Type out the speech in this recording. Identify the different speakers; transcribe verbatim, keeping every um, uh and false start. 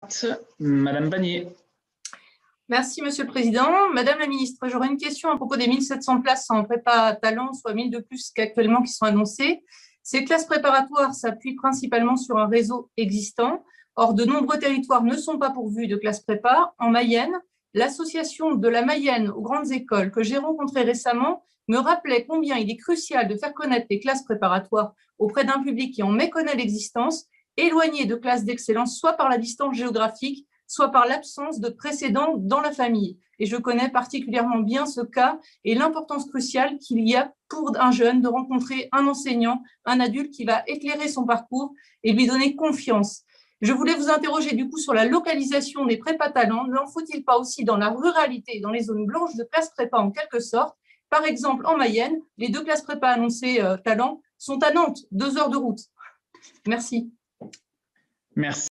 Speaker 1: Madame Pannier.
Speaker 2: Merci, Monsieur le Président. Madame la Ministre, j'aurais une question à propos des mille sept cents places en prépa talent, soit mille de plus qu'actuellement qui sont annoncées. Ces classes préparatoires s'appuient principalement sur un réseau existant. Or, de nombreux territoires ne sont pas pourvus de classes prépa. En Mayenne, l'association de la Mayenne aux grandes écoles que j'ai rencontrée récemment me rappelait combien il est crucial de faire connaître les classes préparatoires auprès d'un public qui en méconnaît l'existence, éloigné de classes d'excellence, soit par la distance géographique, soit par l'absence de précédents dans la famille. Et je connais particulièrement bien ce cas et l'importance cruciale qu'il y a pour un jeune de rencontrer un enseignant, un adulte qui va éclairer son parcours et lui donner confiance. Je voulais vous interroger du coup sur la localisation des prépa talents. N'en faut-il pas aussi dans la ruralité, dans les zones blanches de classes prépa en quelque sorte? Par exemple, en Mayenne, les deux classes prépa annoncées euh, talents sont à Nantes, deux heures de route. Merci.
Speaker 1: Merci.